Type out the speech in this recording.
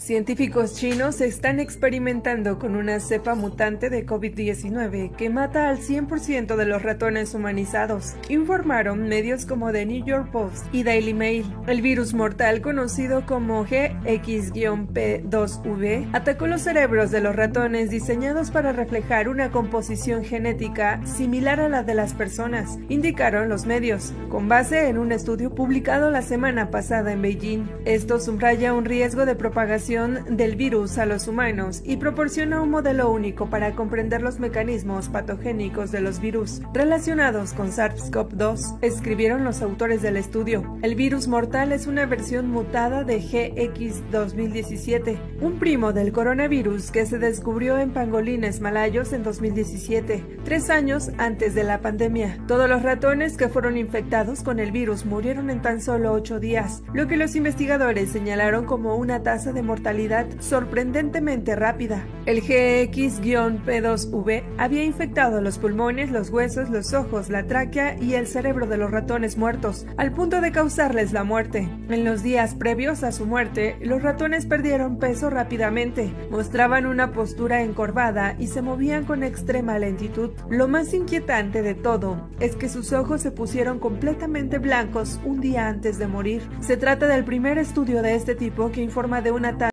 Científicos chinos están experimentando con una cepa mutante de COVID-19 que mata al 100% de los ratones humanizados, informaron medios como The New York Post y Daily Mail. El virus mortal conocido como GX-P2V atacó los cerebros de los ratones diseñados para reflejar una composición genética similar a la de las personas, indicaron los medios, con base en un estudio publicado la semana pasada en Beijing. Esto subraya un riesgo de propagación del virus a los humanos y proporciona un modelo único para comprender los mecanismos patogénicos de los virus relacionados con SARS-CoV-2, escribieron los autores del estudio. El virus mortal es una versión mutada de GX-2017, un primo del coronavirus que se descubrió en pangolines malayos en 2017, 3 años antes de la pandemia. Todos los ratones que fueron infectados con el virus murieron en tan solo 8 días, lo que los investigadores señalaron como una tasa de mortalidad sorprendentemente rápida. El GX-P2V había infectado los pulmones, los huesos, los ojos, la tráquea y el cerebro de los ratones muertos, al punto de causarles la muerte. En los días previos a su muerte, los ratones perdieron peso rápidamente, mostraban una postura encorvada y se movían con extrema lentitud. Lo más inquietante de todo es que sus ojos se pusieron completamente blancos un día antes de morir. Se trata del primer estudio de este tipo que informa de una tasa